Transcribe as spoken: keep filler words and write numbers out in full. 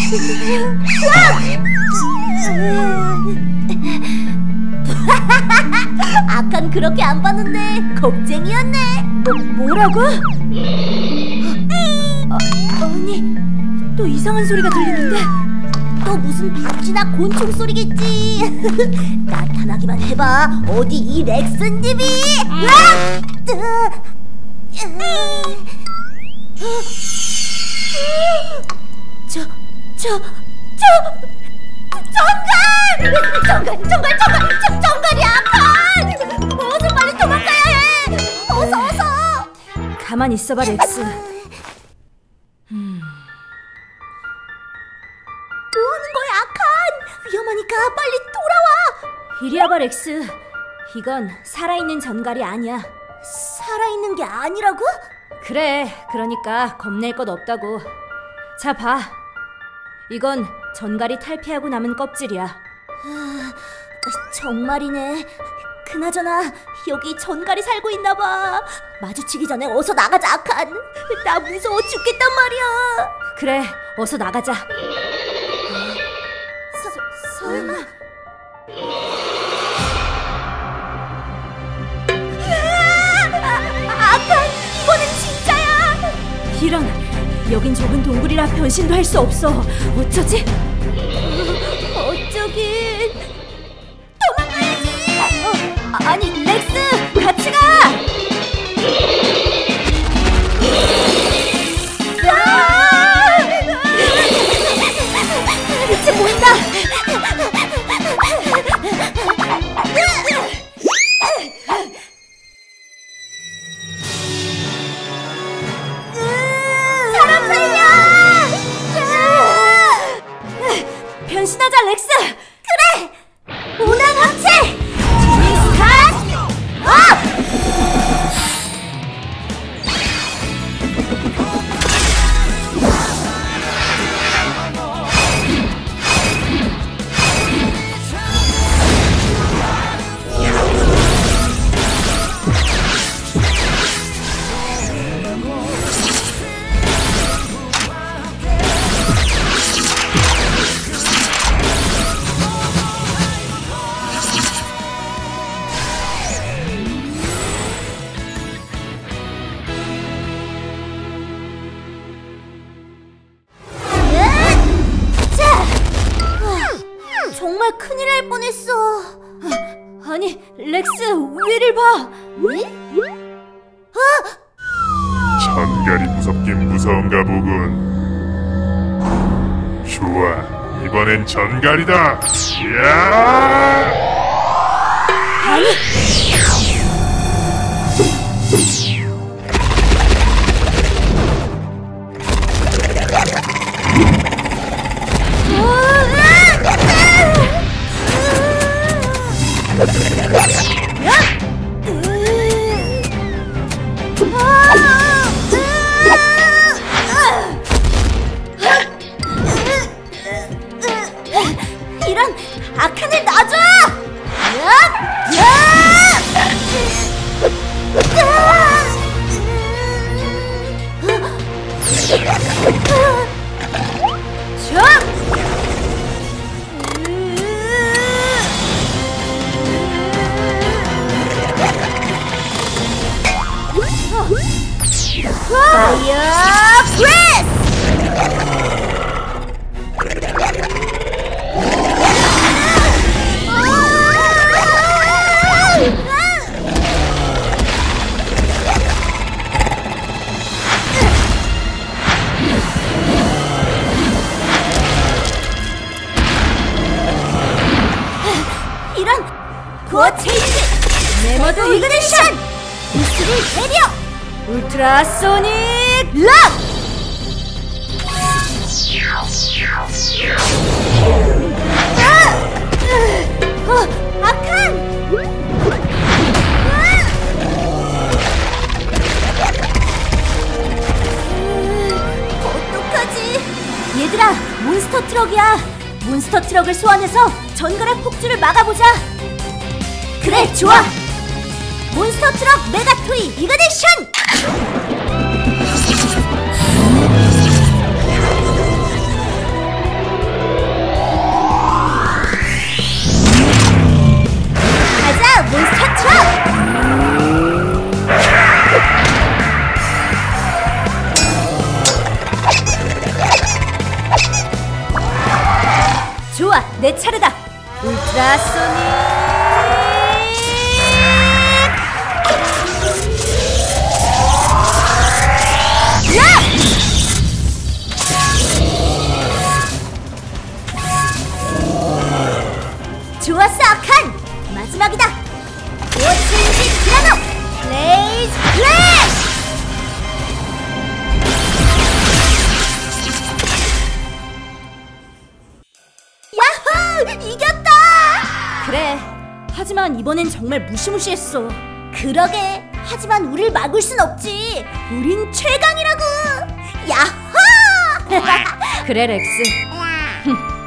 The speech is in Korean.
아칸 그렇게 안 봤는데 겁쟁이였네. 뭐, 뭐라고? 아, 아니, 또 이상한 소리가 들리는데? 또 무슨 박쥐나 곤충 소리겠지. 나타나기만 해봐. 어디 이 렉슨집이? 저, 저, 저, 정갈! 정갈, 정갈, 정갈, 정, 정갈이 아칸! 어서 빨리 도망가야 해! 어서, 어서! 가만히 있어봐, 렉스. 음. 뭐하는 거야, 아칸? 위험하니까 빨리 돌아와! 이리 와봐, 렉스. 이건 살아있는 전갈이 아니야. 살아있는 게 아니라고? 그래, 그러니까 겁낼 것 없다고. 자, 봐. 이건 전갈이 탈피하고 남은 껍질이야. 아, 정말이네. 그나저나 여기 전갈이 살고 있나봐. 마주치기 전에 어서 나가자, 아칸. 나 무서워 죽겠단 말이야. 그래, 어서 나가자. 서, 설마... 아, 아칸, 이거는 진짜야. 이런, 여긴 좁은 동굴이라 변신도 할 수 없어. 어쩌지? 어쩌긴... 도망가야지. 어, 아니, 렉스! 같이 가! 빛이 보인다. 사람 살려! 변신하자, 렉스! 그래! 오난 합체! 지니 스타트! 업! 정말 큰일 날 뻔했어. 아니, 렉스, 위를 봐! 왜? 아! 전갈이 무섭긴 무서운가 보군. 좋아, 이번엔 전갈이다. 이야! 아니! 이런, 아칸을 놔줘! 파이어 브레스! 이런! 고어 체인지! 메모드 이그니션! 부스를 내려! 울트라 소닉 락! 아! 어, 아칸! 어떡하지? 얘들아, 몬스터 트럭이야. 몬스터 트럭을 소환해서 전갈의 폭주를 막아보자. 그래, 좋아! 몬스터 트럭 메가 토이 이그니션! 좋아, 내 차례다. 울트라소닉. 좋았어, 아칸! 마지막이다! 오친지 티라노! 블레이즈 블랙! 야호! 이겼다! 그래, 하지만 이번엔 정말 무시무시했어. 그러게, 하지만 우릴 막을 순 없지. 우린 최강이라고! 야호! 그래, 렉스.